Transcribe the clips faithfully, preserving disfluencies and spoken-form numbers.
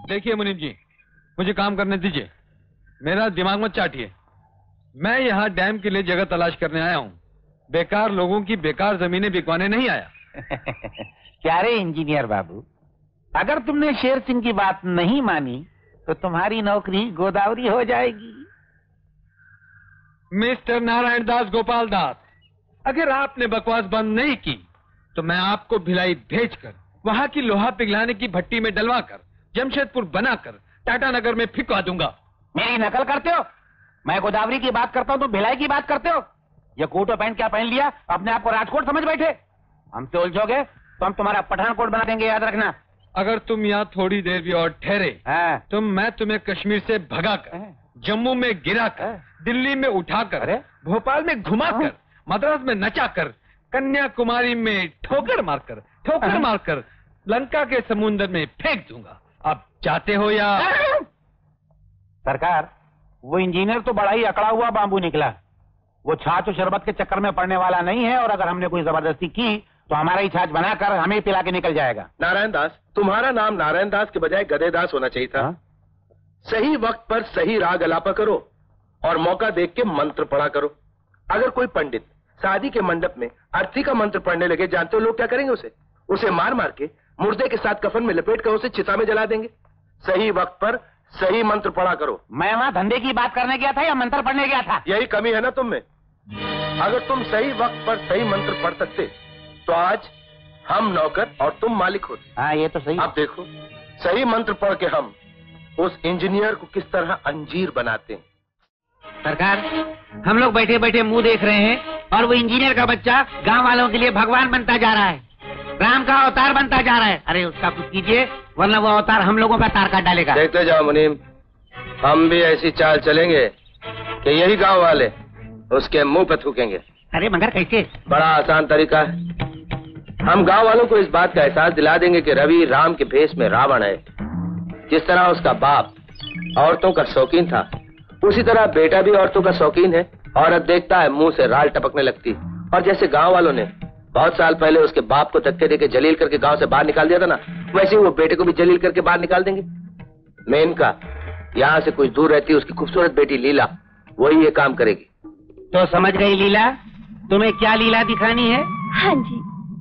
देखिए मुनीम जी, मुझे काम करने दीजिए, मेरा दिमाग मत चाटिए। मैं यहाँ डैम के लिए जगह तलाश करने आया हूँ, बेकार लोगों की बेकार जमीनें बिकवाने नहीं आया। क्या रे इंजीनियर बाबू, अगर तुमने शेर सिंह की बात नहीं मानी तो तुम्हारी नौकरी गोदावरी हो जाएगी। मिस्टर नारायण दास गोपाल दास, अगर आपने बकवास बंद नहीं की तो मैं आपको भिलाई भेजकर वहाँ की लोहा पिघलाने की भट्टी में डलवाकर जमशेदपुर बनाकर टाटा नगर में फिकवा दूंगा। मेरी नकल करते हो? मैं गोदावरी की बात करता हूँ तो भिलाई की बात करते हो? ये कोट और पैंट क्या पहन लिया, अपने आप को राजकोट समझ बैठे? हमसे उलझोगे तो हम तुम्हारा पठानकोट बना देंगे, याद रखना। अगर तुम यहाँ थोड़ी देर भी और ठहरे तो मैं तुम्हें कश्मीर से भगाकर, जम्मू में गिराकर, दिल्ली में उठाकर, भोपाल में घुमाकर, मद्रास में नचाकर, कन्याकुमारी में ठोकर मारकर ठोकर मारकर लंका के समुद्र में फेंक दूंगा। अब चाहते हो या? सरकार, वो इंजीनियर तो बड़ा ही अकड़ा हुआ बांबू निकला। वो छाछ और शरबत के चक्कर में पड़ने वाला नहीं है, और अगर हमने कोई जबरदस्ती की तो हमारा ही छाछ बनाकर हमें पिला के निकल जाएगा। नारायण दास, तुम्हारा नाम नारायण दास के बजाय गधे दास होना चाहिए था। हा? सही वक्त पर सही राग अलापा करो और मौका देख के मंत्र पढ़ा करो। अगर कोई पंडित शादी के मंडप में अर्थी का मंत्र पढ़ने लगे, जानते हो लोग क्या करेंगे? उसे उसे मार मार के मुर्दे के साथ कफन में लपेट कर उसे चिता में जला देंगे। सही वक्त पर सही मंत्र पढ़ा करो। मैं वहाँ धंधे की बात करने गया था या मंत्र पढ़ने गया था? यही कमी है ना तुम में। अगर तुम सही वक्त पर सही मंत्र पढ़ सकते तो आज हम नौकर और तुम मालिक होते। हाँ, ये तो सही। अब देखो, सही मंत्र पढ़ के हम उस इंजीनियर को किस तरह अंजीर बनाते हैं। सरकार, हम लोग बैठे बैठे मुंह देख रहे हैं और वो इंजीनियर का बच्चा गांव वालों के लिए भगवान बनता जा रहा है, राम का अवतार बनता जा रहा है। अरे उसका कुछ कीजिए, वरना वो अवतार हम लोगों का तार काट डालेगा। देखते जाओ मुनीम, हम भी ऐसी चाल चलेंगे कि यही गांव वाले उसके मुंह पे थूकेंगे। अरे मगर कैसे? बड़ा आसान तरीका है। हम गांव वालों को इस बात का एहसास दिला देंगे कि रवि राम के भेष में रावण है। जिस तरह उसका बाप औरतों का शौकीन था, उसी तरह बेटा भी औरतों का शौकीन है। औरत देखता है मुंह से राल टपकने लगती, और जैसे गांव वालों ने बहुत साल पहले उसके बाप को धक्के देके जलील करके गांव से बाहर निकाल दिया था ना, वैसे ही वो बेटे को भी जलील करके बाहर निकाल देंगे। मेनका यहाँ से कुछ दूर रहती उसकी खूबसूरत बेटी लीला, वही ये काम करेगी। तो समझ गई लीला, तुम्हें क्या लीला दिखानी है? हाँ जी।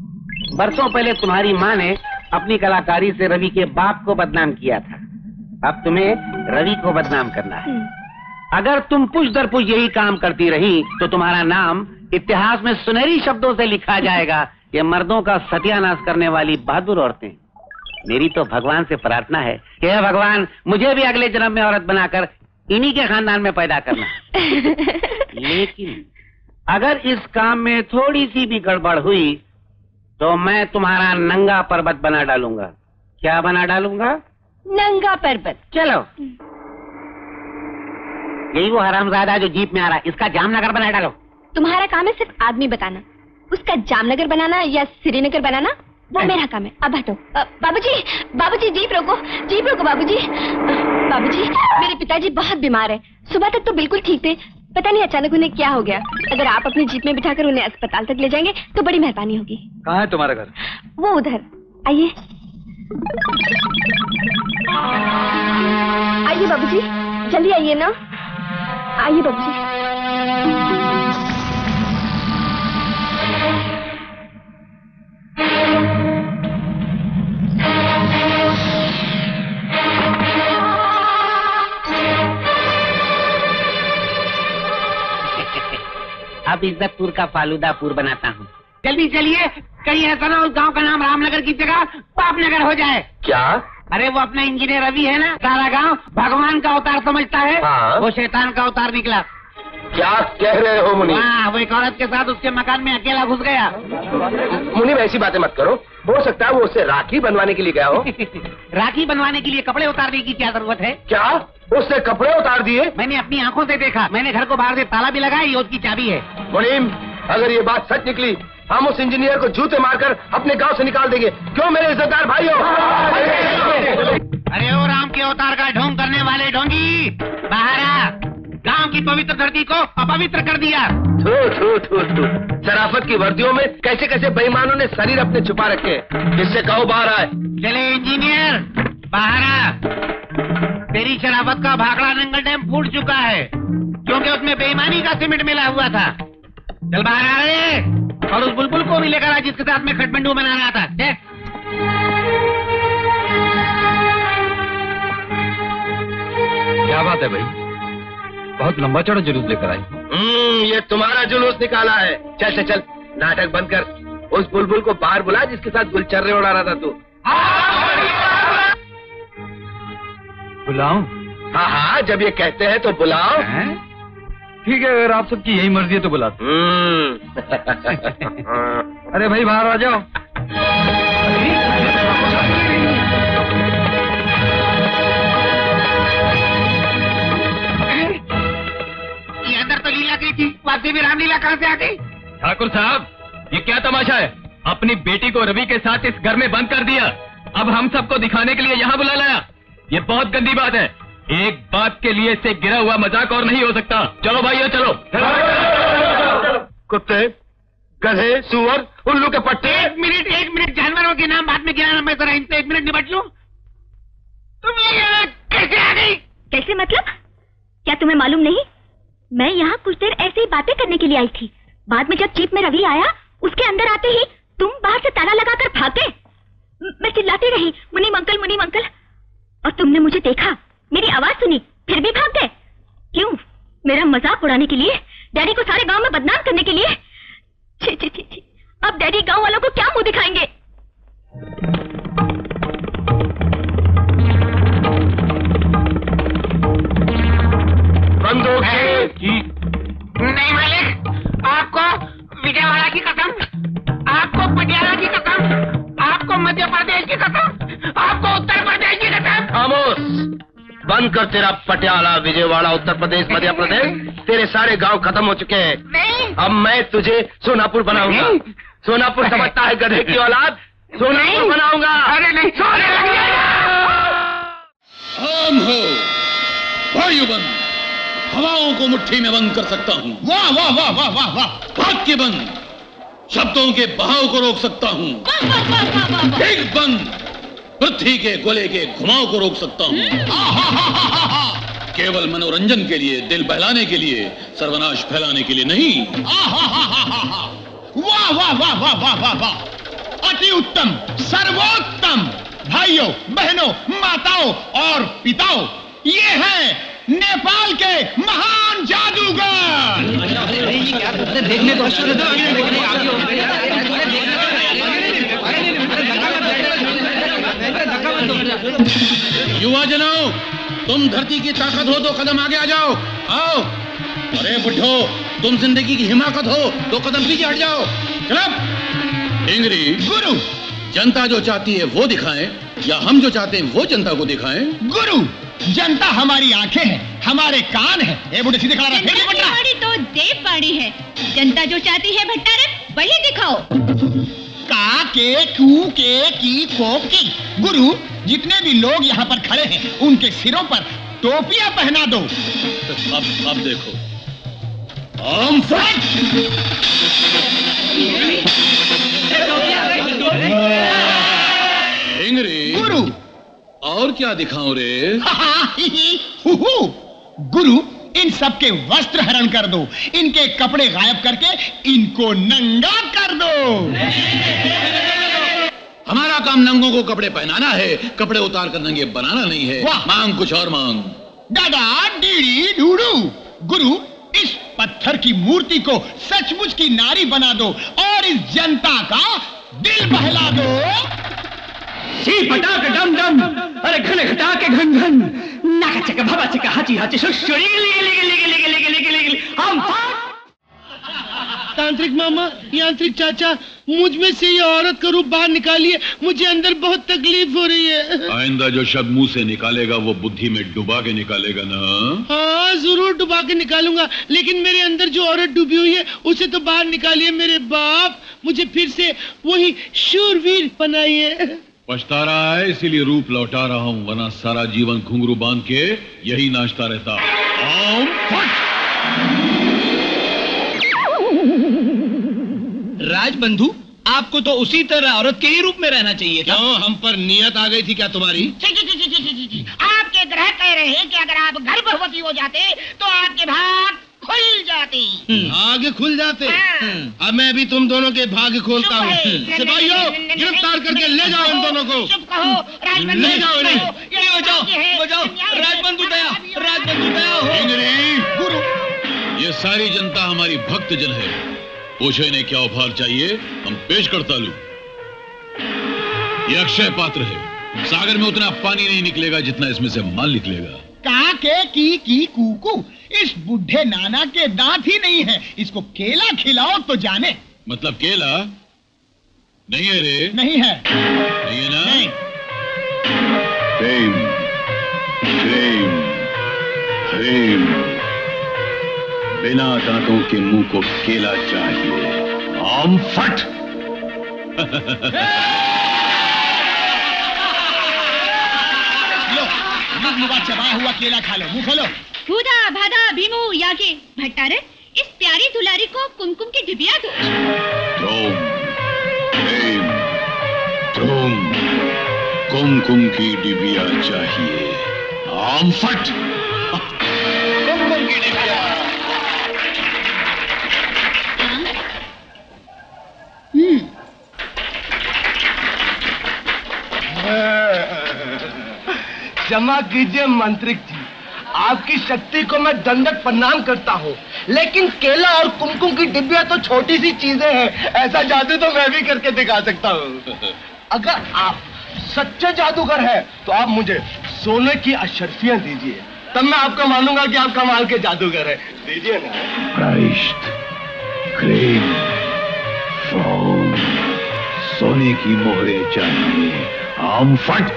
बरसों पहले तुम्हारी माँ ने अपनी कलाकारी से रवि के बाप को बदनाम किया था, अब तुम्हें रवि को बदनाम करना है। अगर तुम पुश दर पुश यही काम करती रही तो तुम्हारा नाम इतिहास में सुनहरी शब्दों से लिखा जाएगा, ये मर्दों का सत्यानाश करने वाली बहादुर औरतें। मेरी तो भगवान से प्रार्थना है कि हे भगवान, मुझे भी अगले जन्म में औरत बनाकर इन्हीं के खानदान में पैदा करना। लेकिन अगर इस काम में थोड़ी सी भी गड़बड़ हुई तो मैं तुम्हारा नंगा पर्वत बना डालूंगा। क्या बना डालूंगा? नंगा पर्वत। चलो, यही वो हरामजादा जो जीप में आ रहा है, इसका जामनगर बना डालो। तुम्हारा काम है सिर्फ आदमी बताना, उसका जामनगर बनाना या श्रीनगर बनाना वो मेरा काम है। अब हटो। बाबूजी, बाबूजी जीप रोको, जीप रोको बाबूजी। बाबूजी, मेरे पिताजी बहुत बीमार है, सुबह तक तो बिल्कुल ठीक थे, पता नहीं अचानक उन्हें क्या हो गया। अगर आप अपनी जीप में बिठाकर उन्हें अस्पताल तक ले जाएंगे तो बड़ी मेहरबानी होगी। कहाँ है तुम्हारा घर? वो उधर। आइए आइए बाबूजी, जल्दी आइए ना। आइए बाबूजी। अब इज्जतपुर का फालूदापुर बनाता हूँ। जल्दी चलिए, कहीं ऐसा ना उस गांव का नाम रामनगर की जगह पापनगर हो जाए। क्या? अरे वो अपना इंजीनियर रवि है ना, सारा गांव भगवान का अवतार समझता है। हाँ? वो शैतान का अवतार निकला। क्या कह रहे हो मुनीम? हाँ, वो एक औरत के साथ उसके मकान में अकेला घुस गया। मुनीम ऐसी बातें मत करो, हो सकता है वो उससे राखी बनवाने के लिए गया हो। राखी बनवाने के लिए कपड़े उतारने की क्या जरूरत है? क्या उसने कपड़े उतार दिए? मैंने अपनी आंखों से देखा, मैंने घर को बाहर से ताला भी लगाया, ये उसकी चाबी है। मुनीम, अगर ये बात सच निकली हम उस इंजीनियर को जूते मारकर अपने गांव से निकाल देंगे। क्यों मेरे इज्जतदार भाइयों? अरे ओ राम के अवतार का ढोंग करने वाले ढोंगी, बाहर आ। गांव की पवित्र धरती को अपवित्र कर दिया। थू थू थू थू। शराफत की वर्दियों में कैसे कैसे बेईमानों ने शरीर अपने छुपा रखे हैं। इससे कहो बाहर आए। चले इंजीनियर, बाहर आ। तेरी शराफत का भाखड़ा नंगल डैम फूट चुका है, क्योंकि उसमें बेईमानी का सीमेंट मिला हुआ था। चल बाहर आ रहे, और उस बुलबुल को भी लेकर आ जिसके साथ में खटमंडू बना रहा था। देख। क्या बात है भाई, बहुत लंबा चौड़ा जुलूस लेकर आई। हम्म, ये तुम्हारा जुलूस निकाला है। चल चल चल, नाटक बंद कर। उस बुलबुल को बाहर बुला जिसके साथ गुलचर्रे उड़ा रहा था तू। बुलाऊं? हाँ हाँ, जब ये कहते हैं तो बुलाओ। ठीक है, अगर आप सबकी यही मर्जी है तो बुला। अरे भाई बाहर आ जाओ। ये अंदर तो लीला गई थी, वापसी भी रामलीला कहाँ से आ गई? ठाकुर साहब, ये क्या तमाशा है? अपनी बेटी को रवि के साथ इस घर में बंद कर दिया, अब हम सबको दिखाने के लिए यहाँ बुला लाया। ये बहुत गंदी बात है। एक बात के लिए इससे गिरा हुआ मजाक और नहीं हो सकता। चलो भाइयों चलो। कुत्ते, गधे, सुअर, उल्लू के पट्टे। एक मिनट एक मिनट, जानवरों के नाम बाद में गिराना, मैं जरा इनसे एक मिनट निपट लूं। तुम ये यहाँ कैसे आ गई? कैसे मतलब? क्या तुम्हें मालूम नहीं? मैं यहाँ कुछ देर ऐसे ही बातें करने के लिए आई थी। बाद में जब जीप में रवि आया, उसके अंदर आते ही तुम बाहर से ताला लगाकर भागे। मैं चिल्लाती रही, मुनीम अंकल, मुनीम अंकल, और तुमने मुझे देखा, मेरी आवाज सुनी, फिर भी भाग गए। क्यों? मेरा मजाक उड़ाने के लिए? डैडी को सारे गांव में बदनाम करने के लिए? छी छी छी छी, अब डैडी गांव वालों को क्या मुंह दिखाएंगे? बंदूक नहीं मालिक, आपको विजयवाड़ा की कसम, आपको पटियाला की कसम, आपको मध्य प्रदेश की कसम, आपको उत्तर प्रदेश की कसम। खामोश, बंद कर तेरा पटियाला, विजयवाड़ा, उत्तर प्रदेश, मध्य प्रदेश। तेरे सारे गांव खत्म हो चुके हैं। नहीं। अब मैं तुझे सोनापुर बनाऊंगा। सोनापुर समझता है गधे की औलाद? सोनापुर बनाऊंगा। अरे नहीं, सोने लग हम हो वायुबंद, हवाओं को मुट्ठी में बंद कर सकता हूँ। वाह वाह वाह वाह वाह वाह। वाक्य बंद, शब्दों के बहाव को रोक सकता हूँ। एक बंद, पृथ्वी के गोले के घुमाव को रोक सकता हूँ। केवल मनोरंजन के लिए, दिल बहलाने के लिए, सर्वनाश फैलाने के लिए नहीं। वाह वाह वाह वाह वाह वाह वाह, अति उत्तम, सर्वोत्तम। भाइयों, बहनों, माताओं और पिताओं, ये है नेपाल के महान जादूगर। देखने को युवा जनों, तुम धरती की ताकत हो तो कदम आगे आ जाओ। आओ। अरे बुढ़ो, तुम जिंदगी की हिमाकत हो तो कदम पीछे हट जाओ। चलो। इंग्री गुरु, जनता जो चाहती है वो दिखाएं, या हम जो चाहते हैं वो जनता को दिखाएं? गुरु, जनता हमारी आंखें हैं, हमारे कान हैं। ए बुढ़े सीधे खड़ा रह, फिर नहीं पटना। तो देववाणी है, जनता जो चाहती है भट्टारक वही दिखाओ। का के कू के की को की। गुरु, जितने भी लोग यहाँ पर खड़े हैं उनके सिरों पर टोपियां पहना दो। अब अब देखो। ओम फट। इंग्री गुरु, और क्या दिखाऊं रे? गुरु, इन सब के वस्त्र हरण कर दो, इनके कपड़े गायब करके इनको नंगा कर दो। हमारा काम नंगों को कपड़े पहनाना है, कपड़े उतार कर नंगे बनाना नहीं है। वाह। मांग कुछ और मांग। दादा डीडी डूडू। गुरु, इस पत्थर की मूर्ति को सचमुच की नारी बना दो और इस जनता का दिल बहला दो। पटाक डम डम, अरे घन घटा के घन घन, नाका चका भाबा चका हाची हाची शुशुरी लिगे लिगे लिगे लिगे लिगे लिगे लिगे हम। तांत्रिक मामा, यांत्रिक चाचा, मुझ में से ये औरत का रूप बाहर निकालिए, मुझे अंदर बहुत तकलीफ हो रही है। आइंदा जो शब्द मुंह से निकालेगा वो बुद्धि में डुबा के निकालेगा ना। हाँ, जरूर डुबा के निकालूंगा, लेकिन मेरे अंदर जो औरत डूबी हुई है उसे तो बाहर निकालिए मेरे बाप। मुझे फिर से वही शूरवीर बनाइए। पछता रहा है इसीलिए रूप लौटा रहा हूँ, वरना सारा जीवन घुंघरू बांध के यही नाचता रहता। ओम फट। राजबंधु, आपको तो उसी तरह औरत के ही रूप में रहना चाहिए था। क्यों, हम पर नियत आ गई थी क्या तुम्हारी? आपके ग्रह कह रहे कि अगर आप गर्भवती हो जाते तो आपके भाग खुल जाते। भाग्य खुल जाते। अब मैं भी तुम दोनों के भाग्य खोलता हूँ। सिपाहियों, गिरफ्तार करके ले जाओ इन दोनों को। चुप कहो, राजबंधु ले जाओ इन्हें। बचाओ बचाओ, राजबंधु दया, राजबंधु दया हो। गुरु, ये सारी जनता हमारी भक्त जन है। पूछो इन्हें क्या उपहार चाहिए, हम पेश करता लू। ये अक्षय पात्र है, सागर में उतना पानी नहीं निकलेगा जितना इसमें से माल निकलेगा। काके की की कूकू, इस बुढ़े नाना के दांत ही नहीं है, इसको केला खिलाओ तो जाने। मतलब केला नहीं है रे? नहीं है। नहीं है ना? नहीं। प्रेम, प्रेम, प्रेम। बिना दांतों के मुंह को केला चाहिए। आम फट। लो, मुगा चबा हुआ केला खा लो, मुंह खोलो। भूदा भादा भीमू याके भट्टारे, इस प्यारी दुलारी को कुमकुम की डिबिया दो। तुम, प्रेम, तुम, कुमकुम की डिबिया चाहिए। आम फट। कुमकुम की डिबिया। हम्म। क्षमा कीजिए मंत्रिक जी, आपकी शक्ति को मैं दंडक प्रणाम करता हूँ, लेकिन केला और कुमकुम की डिब्बियां तो छोटी सी चीजें हैं। ऐसा जादू तो मैं भी करके दिखा सकता हूँ। अगर आप सच्चे जादूगर हैं, तो आप मुझे सोने की अशर्फियां दीजिए, तब मैं आपको मानूंगा कि आप कमाल के जादूगर हैं। दीजिए ना। क्राइस्ट, क्रीम, फोम, सोने की मोहरे चाहिए। आम फट।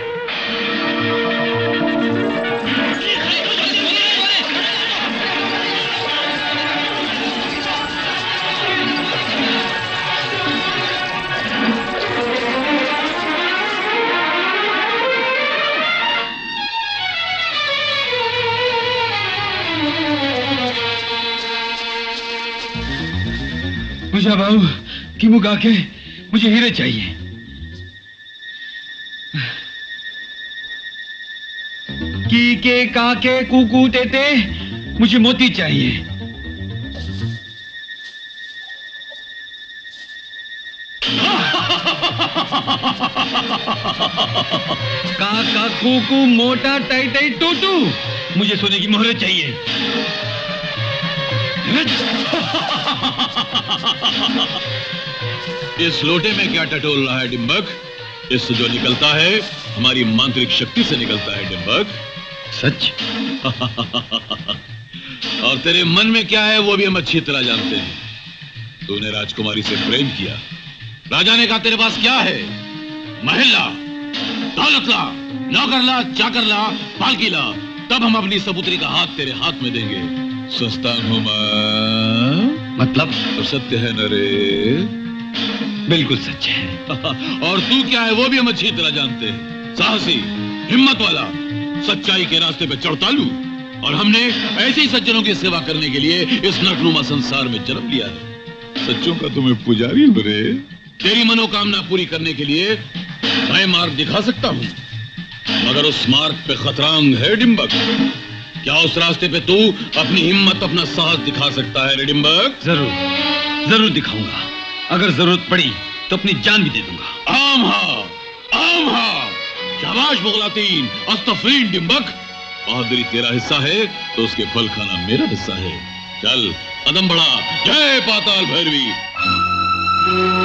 मुझे बाबू की मुगा के मुझे हीरे चाहिए। की के काके कुकू तेते मुझे मोती चाहिए। काका कुकू मोटा टाई टाई टूटू मुझे सोने की मोहरे चाहिए। इस लोटे में क्या टटोल रहा है डिम्बक? इससे जो निकलता है हमारी मांत्रिक शक्ति से निकलता है डिम्बक। सच? और तेरे मन में क्या है वो भी हम अच्छी तरह जानते हैं। तूने राजकुमारी से प्रेम किया, राजा ने कहा तेरे पास क्या है? महल ला, दौलत ला, नौकर ला, चाकर ला, पालकी ला, तब हम अपनी सपुत्री का हाथ तेरे हाथ में देंगे। सस्ता घुमा मतलब? तो सत्य है न रे? बिल्कुल सच है। और तू क्या है वो भी हम अच्छी तरह जानते हैं। साहसी, हिम्मत वाला, सच्चाई के रास्ते पे चढ़तालू, और हमने ऐसे ही सज्जनों की सेवा करने के लिए इस नरनुमा संसार में जन्म लिया है। सच्चों का तुम्हें पुजारी हूं रे। तेरी मनोकामना पूरी करने के लिए मैं मार्ग दिखा सकता हूं, मगर उस मार्ग पे खतरांग है डिम्बक। क्या उस रास्ते पे तू अपनी हिम्मत, अपना साहस दिखा सकता है रे डिम्बक? जरूर जरूर दिखाऊंगा। अगर जरूरत पड़ी तो अपनी जान भी दे दूंगा। आम हा, आम हा, शाबाश मुगलातीन, अस्तफरीन डिम्बक। बहादुरी तेरा हिस्सा है तो उसके फल खाना मेरा हिस्सा है। चल कदम बढ़ा। जय पाताल भैरवी।